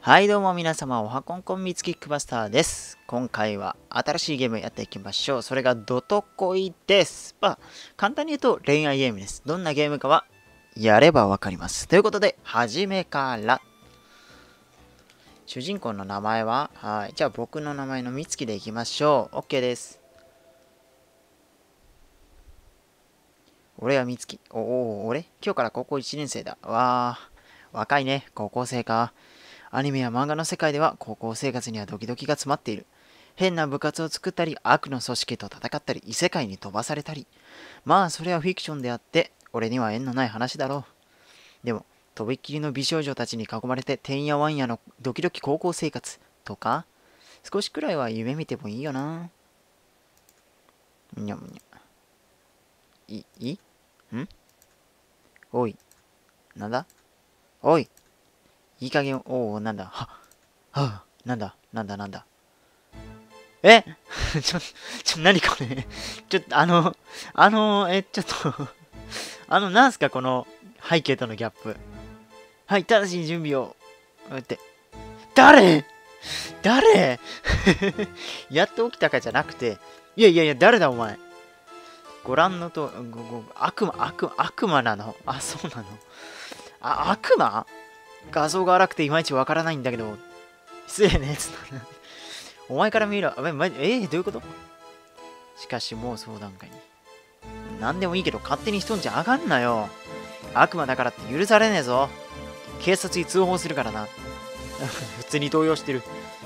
はいどうも皆様、おはこんこんみつきックバスターです。今回は新しいゲームやっていきましょう。それがドトコイです。簡単に言うと恋愛ゲームです。どんなゲームかはやればわかります。ということで、初めから。主人公の名前はじゃあ僕の名前のみつきでいきましょう。OK です。俺はみつき。俺今日から高校1年生だ。わー、若いね。高校生か。アニメや漫画の世界では高校生活にはドキドキが詰まっている。変な部活を作ったり、悪の組織と戦ったり、異世界に飛ばされたり。まあ、それはフィクションであって、俺には縁のない話だろう。でも、とびっきりの美少女たちに囲まれて、てんやわんやのドキドキ高校生活とか、少しくらいは夢見てもいいよな。にゃむにゃ。んおい。なんだおい。いい加減、なんだ。なんだ。え何これちょっと、ちょっとなんすかこの背景とのギャップ。はい、直ちに準備を。誰やっと起きたかじゃなくて、いや、誰だお前。ご覧のと、悪魔なのそうなの悪魔画像が荒くていまいちわからないんだけど、失礼ね。お前から見る。どういうことしかしもう相談会に。なんでもいいけど勝手にしとんじゃあかんなよ。悪魔だからって許されねえぞ。警察に通報するからな。普通に動揺してる。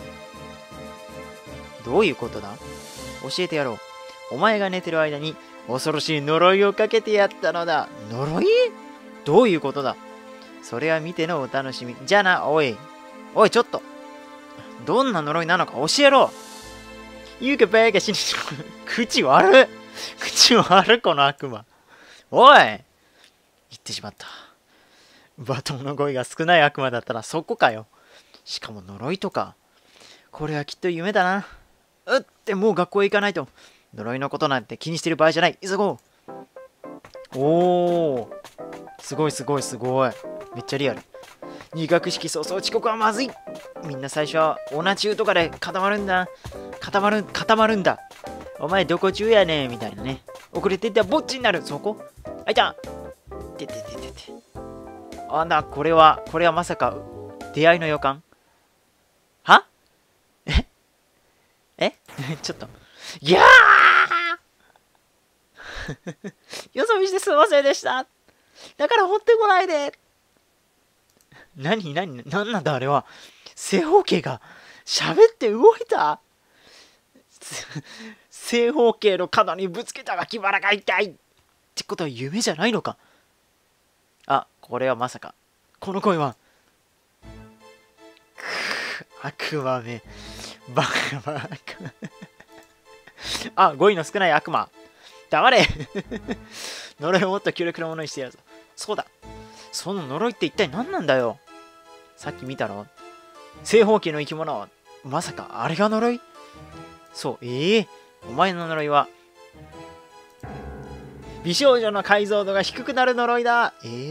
どういうことだ教えてやろう。お前が寝てる間に恐ろしい呪いをかけてやったのだ。呪いどういうことだそれは見てのお楽しみ。じゃあな、おい、ちょっと。どんな呪いなのか教えろ。言うかバカしに口悪この悪魔。おい言ってしまった。バトンの声が少ない悪魔だったらそこかよ。しかも呪いとか。これはきっと夢だな。もう学校へ行かないと。呪いのことなんて気にしてる場合じゃない。急ごう。すごい。めっちゃリアル。入学式早々遅刻はまずい。みんな最初はオナ中とかで固まるんだ。お前どこ中やねんみたいなね。遅れてったらぼっちになる。そこあいたこれはまさか出会いの予感はちょっと。いやよそ見してすいませんでした。だから掘ってこないで。なんなんだあれは。正方形が喋って動いた。正方形の角にぶつけた脇腹が痛いってことは夢じゃないのか。これはまさか。この声は悪魔めバカ語彙の少ない悪魔黙れ呪いをもっと強力なものにしてやるぞ。そうだ、その呪いって一体何なんだよ。さっき見たろ、正方形の生き物。まさかあれが呪い。そう、お前の呪いは美少女の解像度が低くなる呪いだ。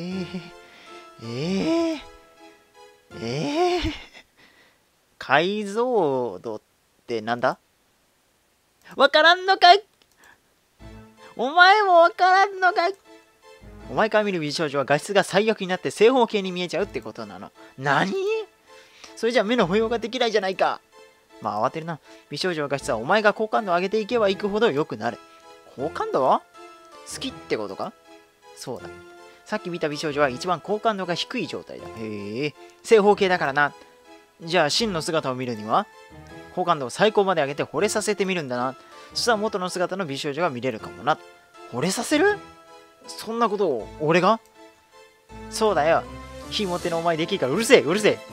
解像度ってなんだ。わからんのかい。お前もわからんのかい。お前から見る美少女は画質が最悪になって正方形に見えちゃうってことなの。何それじゃ目の保養ができないじゃないか。まあ慌てるな。美少女の画質はお前が好感度を上げていけばいくほど良くなる。好感度は好きってことか。そうだ。さっき見た美少女は一番好感度が低い状態だ。正方形だからな。じゃあ真の姿を見るには好感度を最高まで上げて惚れさせてみるんだな。そしたら元の姿の美少女が見れるかもな。惚れさせる？そんなことを俺が？そうだよ。火持ってのお前できるからうるせ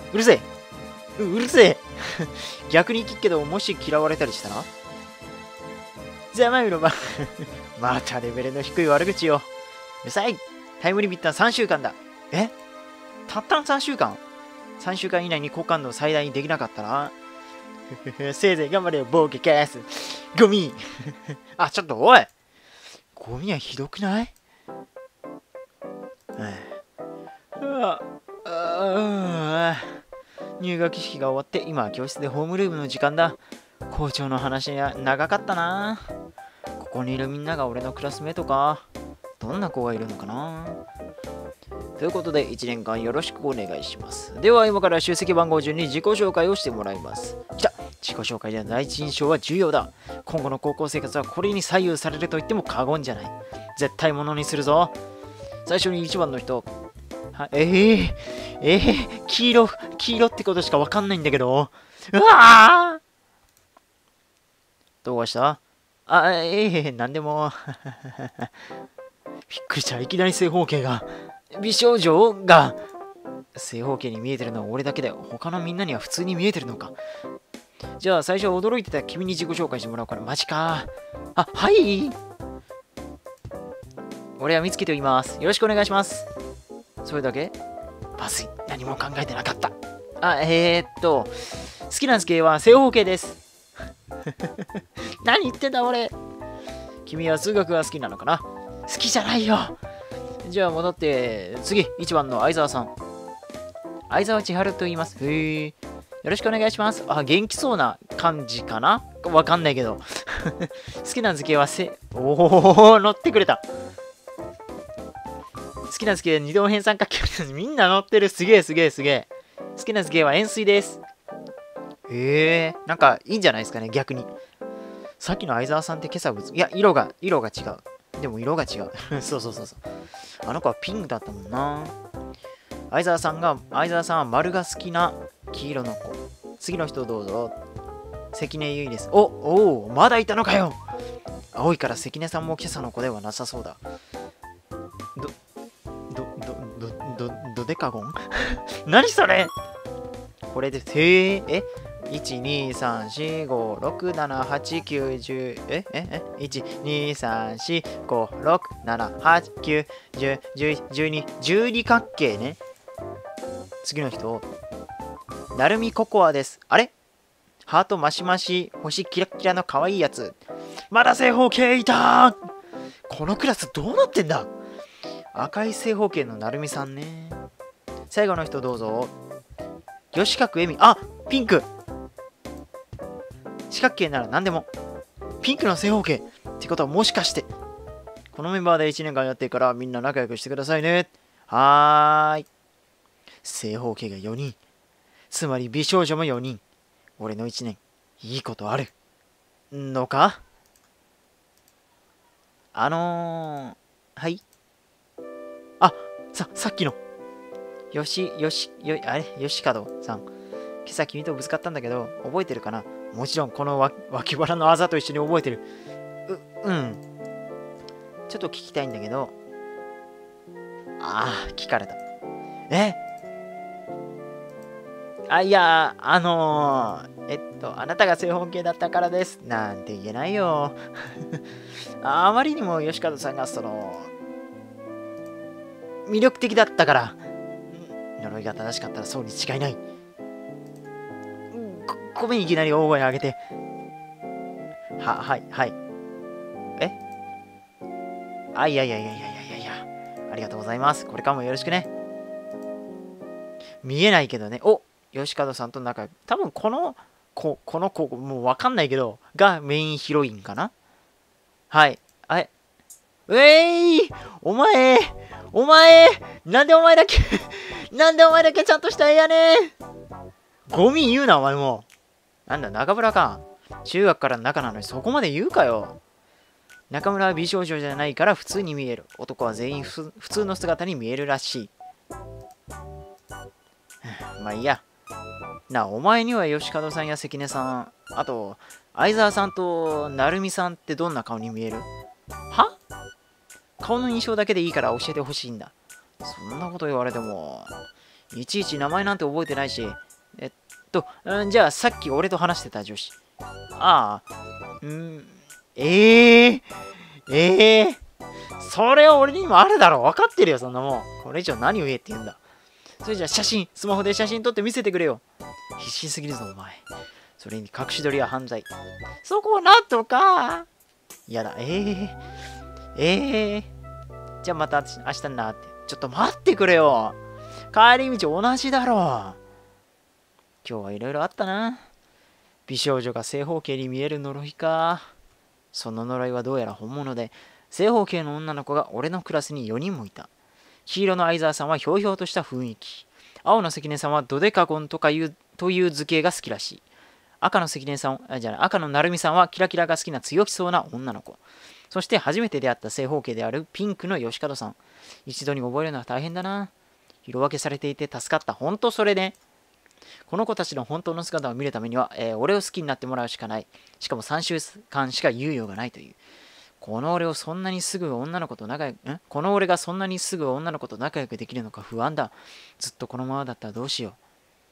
え逆に聞くけど、もし嫌われたりしたらざまみろばまたレベルの低い悪口よ。うるさい。タイムリミットは3週間だ。たったの3週間 ?3 週間以内に好感度を最大にできなかったらせいぜい頑張れよ、ボーケキャス。ゴミちょっとおい、ゴミはひどくない？ 入学式が終わって、今は教室でホームルームの時間だ。校長の話が長かったな。ここにいるみんなが俺のクラスメートか。どんな子がいるのかな。ということで、1年間よろしくお願いします。では、今から出席番号順に自己紹介をしてもらいます。来た。自己紹介では第一印象は重要だ。今後の高校生活はこれに左右されると言っても過言じゃない。絶対ものにするぞ。最初に1番の人。黄色ってことしかわかんないんだけど。うわー、どうかした？なんでも。びっくりした。いきなり正方形が。美少女が。正方形に見えてるのは俺だけだよ。他のみんなには普通に見えてるのか。じゃあ最初驚いてた君に自己紹介してもらおうから。マジか。あ、はい。俺は美月と言います。よろしくお願いします。それだけ？まずい。何も考えてなかった。好きな図形は正方形です。何言ってんだ俺。君は数学が好きなのかな？好きじゃないよ。じゃあ戻って、次、1番の相沢さん。相沢千春と言います。へえ。よろしくお願いします。あ、元気そうな感じかな？わかんないけど。好きな図形は乗ってくれた。好きな図形は二等辺三角形。みんな乗ってる。すげえ。好きな図形は円錐です。なんかいいんじゃないですかね、逆に。さっきの相沢さんって今朝いや、色が違う。でも色が違う。そう。あの子はピンクだったもんな。相沢さんは丸が好きな黄色の子。次の人どうぞ。関根優衣です。まだいたのかよ。青いから関根さんも今朝の子ではなさそうだ。ドデカゴン何それ。これで1、2、3、4、5、6、7、8、9、10、1、2、3、4、5、6、7、8、9、10、11、12、12角形ね。次の人、なるみココアです。あれ？ハートマシマシ、星キラキラの可愛いやつ。まだ正方形いた。このクラスどうなってんだ。赤い正方形のなるみさんね。最後の人どうぞ。吉角恵美。あ、ピンク。四角形なら何でも。ピンクの正方形ってことはもしかして。このメンバーで1年間やってるからみんな仲良くしてくださいね。はーい。正方形が4人。つまり美少女も4人。俺の1年、いいことある。のか？はい。あ、さっきの。吉門さん。今朝君とぶつかったんだけど、覚えてるかな？もちろんこの脇腹のあざと一緒に覚えてる。うん。ちょっと聞きたいんだけど。聞かれた。いや、あなたが正方形だったからです。なんて言えないよ。あまりにも吉門さんが魅力的だったから。呪いが正しかったらそうに違いない。ごめん、いきなり大声上げて。はい。いや。ありがとうございます。これからもよろしくね。見えないけどね。吉門さんと仲良く。多分この子、もうわかんないけど、がメインヒロインかな？はい。お前なんでお前だけちゃんとした絵やね。ゴミ言うな、お前も。なんだ、中村か。中学からの仲なのにそこまで言うかよ。中村は美少女じゃないから普通に見える。男は全員普通の姿に見えるらしい。まあいいや。お前には吉門さんや関根さん、あと、相沢さんと成美さんってどんな顔に見える？は？顔の印象だけでいいから教えてほしいんだ。そんなこと言われても、いちいち名前なんて覚えてないし。じゃあさっき俺と話してた女子。それは俺にもあるだろ。分かってるよ、そんなもん。これ以上何を言えって言うんだ。それじゃあスマホで写真撮って見せてくれよ。必死すぎるぞ、お前。それに隠し撮りは犯罪。そこはなんとか。やだ、じゃあまた明日になって。ちょっと待ってくれよ。帰り道同じだろ。 今日はいろいろあったな。美少女が正方形に見える呪いか。その呪いはどうやら本物で、正方形の女の子が俺のクラスに4人もいた。黄色の相沢さんはひょうひょうとした雰囲気。青の関根さんはドデカゴンという図形が好きらしい。赤の関根さん、赤の成美さんはキラキラが好きな強気そうな女の子。そして初めて出会った正方形であるピンクの吉門さん。一度に覚えるのは大変だな。色分けされていて助かった。ほんとそれね。この子たちの本当の姿を見るためには、俺を好きになってもらうしかない。しかも3週間しか猶予がないという。この俺がそんなにすぐ女の子と仲良くできるのか不安だ。ずっとこのままだったらどうしよ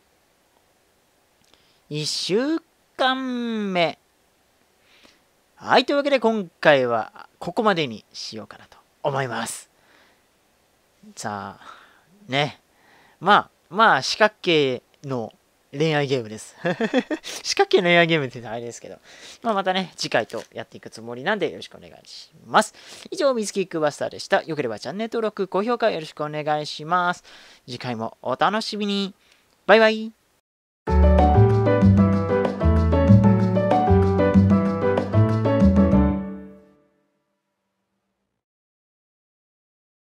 う。1週間目。はい、というわけで今回はここまでにしようかなと思います。さあ、ね。まあ、四角形の恋愛ゲームです。四角形の恋愛ゲームって言うとあれですけど、またね、次回とやっていくつもりなんでよろしくお願いします。以上、ミスキックバスターでした。よければチャンネル登録、高評価よろしくお願いします。次回もお楽しみに。バイバイ。